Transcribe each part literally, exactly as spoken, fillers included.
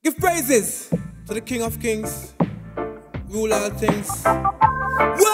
Give praises to the King of Kings, rule all things. Whoa!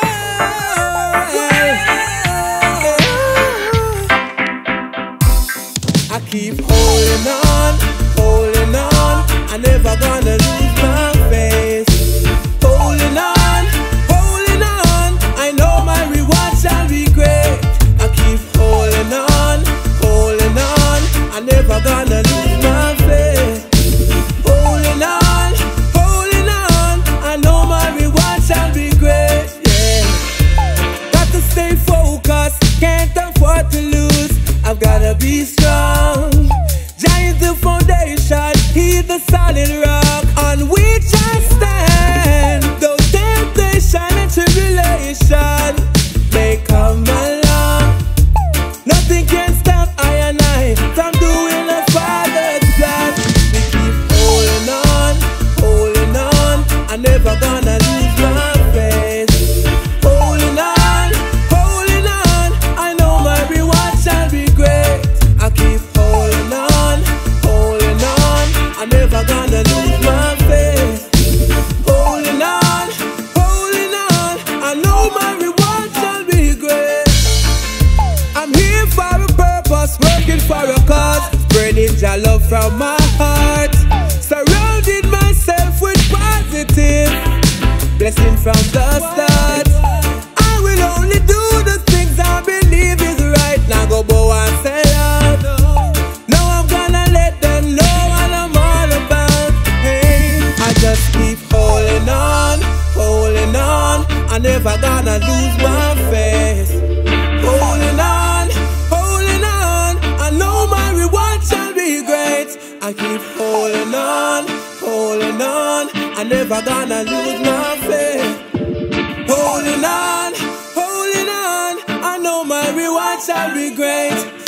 I keep holding on, holding on. I never gonna lose my faith. Holding on, holding on. I know my reward shall be great. I keep holding on, holding on. I never gonna lose my faith. Holding on, holding on. I know my reward shall be great. Yeah. Got to stay focused, can't afford to lose. I've gotta be strong. Jah is the foundation, He's the solid rock on which I stand. Though temptation and tribulation may come along, nothing can stop I and I from doing the Father's plan. We keep holding on, holding on. I'm never gonna lose my faith. Holding on, holding on. I know my reward shall be great. I keep holding on, holding on. I'm never gonna lose my faith. Holding on, holding on. I know my reward shall be great. I'm here for a purpose, working for a cause, spreading Jah love from my heart. Surrounded myself with positive blessing from the start. I will only do the things I believe is right. Now go bow and sell out. Now I'm gonna let them know what I'm all about. Hey, I just keep holding on, holding on. I never gonna lose my faith. Holding on, holding on. I know my reward shall be great. I keep holding on, holding on. I never gonna lose my faith. Holding on, holding on. I know my reward shall be great.